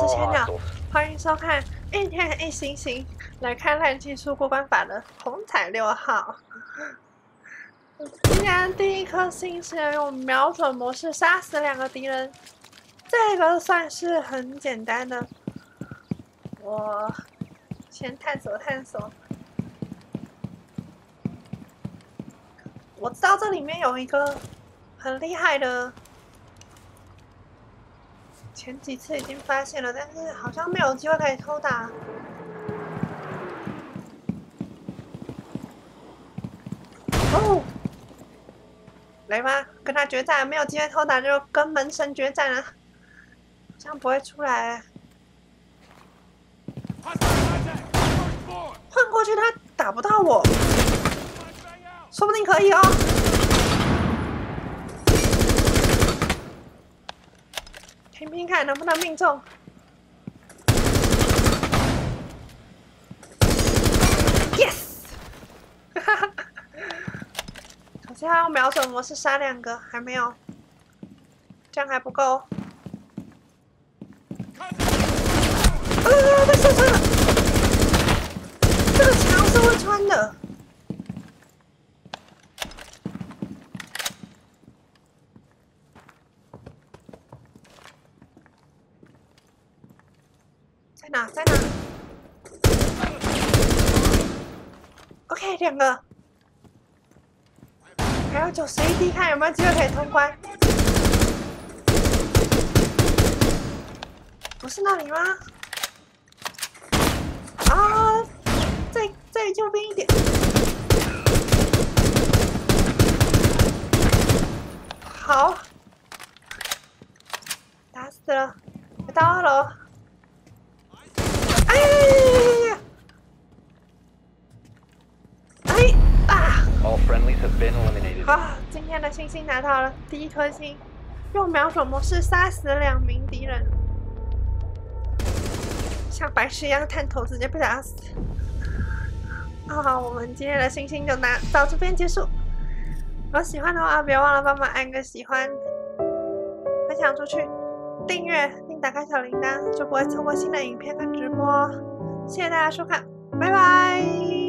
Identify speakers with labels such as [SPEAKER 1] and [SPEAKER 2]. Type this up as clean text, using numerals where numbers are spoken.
[SPEAKER 1] 是千鸟，欢迎收看一天一星星，来看烂技术过关法的红彩6号。今天第一颗星是用瞄准模式杀死2个敌人，这个算是很简单的。我先探索。我知道这里面有一个很厉害的。 前几次已经发现了，但是好像没有机会可以偷打。哦，来吧，跟他决战，没有机会偷打就跟门神决战了，这样不会出来。换过去他打不到我，说不定可以哦。 拼拼看能不能命中。Yes！ 哈哈，可惜他用瞄准模式杀2个，还没有，这样还不够。被射穿了！这个墙是会穿的。 在哪 ？OK， 2个，还有91滴，看有没有机会可以通关。不是那里吗？啊，再右边一点。好，打死了，到2楼。 好，今天的星星拿到了第1颗星，用瞄准模式杀死2名敌人，像白痴一样探头，直接被打死。好，我们今天的星星就到这边结束。如果喜欢的话，别忘了帮忙按个喜欢，分享出去，订阅并打开小铃铛，就不会错过新的影片跟直播。谢谢大家收看，拜拜。